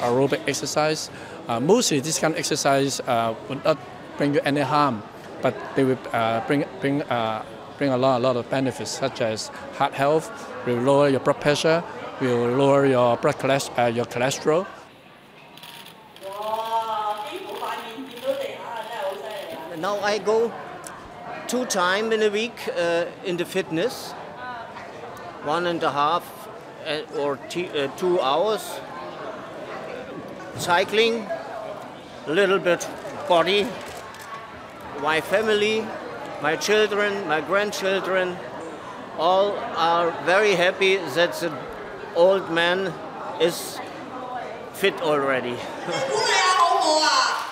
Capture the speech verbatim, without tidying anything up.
aerobic exercise. Uh, mostly this kind of exercise uh, would not bring you any harm, but they will uh, bring bring uh, bring along a lot of benefits, such as heart health, will lower your blood pressure, will lower your blood cholesterol, uh, your cholesterol. Now I go two times in a week uh, in the fitness, one and a half uh, or t uh, two hours. Cycling, a little bit body, my family, my children, my grandchildren, all are very happy that the old man is fit already.